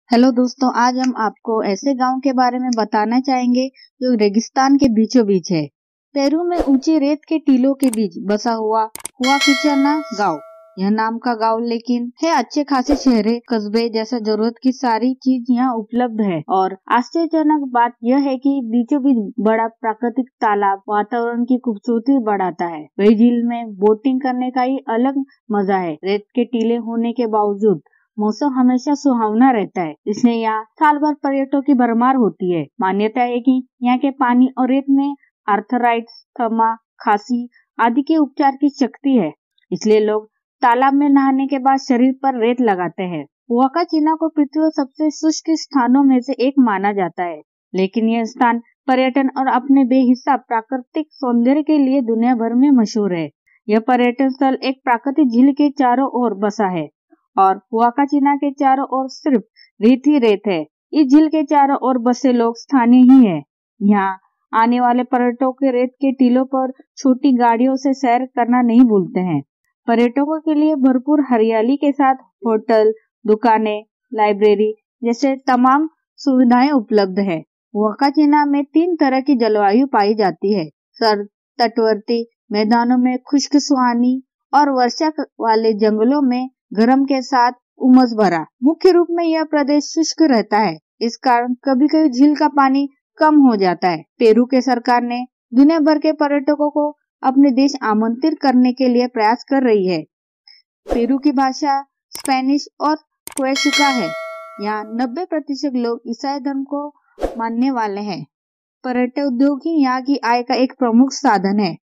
Hello दोस्तों, आज हम आपको ऐसे गांव के बारे में बताना चाहेंगे जो रेगिस्तान के बीचों बीच है। पेरू में ऊंचे रेत के टीलों के बीच बसा हुआ हुआकिचना गांव। यह नाम का गांव लेकिन है अच्छे खासे शहरे कस्बे जैसा जरूरत की सारी चीज यहाँ उपलब्ध है। और आश्चर्यजनक बात यह है कि बीचों बीच बड़ा प्राकृतिक तालाब वातावरण की खूबसूरती बढ़ाता है। वही झील में बोटिंग करने का ही अलग मजा है। रेत के टीले होने के बावजूद मौसम हमेशा सुहावना रहता है, इसलिए यहाँ साल भर पर्यटकों की भरमार होती है। मान्यता है कि यहाँ के पानी और रेत में आर्थराइटिस, थमा, खांसी आदि के उपचार की शक्ति है, इसलिए लोग तालाब में नहाने के बाद शरीर पर रेत लगाते हैं। हुआकाचिना को पृथ्वी के सबसे शुष्क स्थानों में से एक माना जाता है, लेकिन यह स्थान पर्यटन और अपने बेहिसाब प्राकृतिक सौंदर्य के लिए दुनिया भर में मशहूर है। यह पर्यटन स्थल एक प्राकृतिक झील के चारों ओर बसा है और हुआकाचिना के चारों ओर सिर्फ रेत ही रेत है। इस झील के चारों ओर बसे लोग स्थानीय ही है। यहाँ आने वाले पर्यटकों के रेत के टीलों पर छोटी गाड़ियों से सैर करना नहीं भूलते हैं। पर्यटकों के लिए भरपूर हरियाली के साथ होटल, दुकानें, लाइब्रेरी जैसे तमाम सुविधाएं उपलब्ध है। हुआकाचिना में 3 तरह की जलवायु पाई जाती है। सर्द तटवर्ती मैदानों में खुश्क सुहानी और वर्षा वाले जंगलों में गर्म के साथ उमस भरा। मुख्य रूप में यह प्रदेश शुष्क रहता है, इस कारण कभी कभी झील का पानी कम हो जाता है। पेरू के सरकार ने दुनिया भर के पर्यटकों को अपने देश आमंत्रित करने के लिए प्रयास कर रही है। पेरू की भाषा स्पेनिश और क्वेशुका है। यहाँ 90% लोग ईसाई धर्म को मानने वाले हैं। पर्यटन उद्योग ही यहाँ की आय का एक प्रमुख साधन है।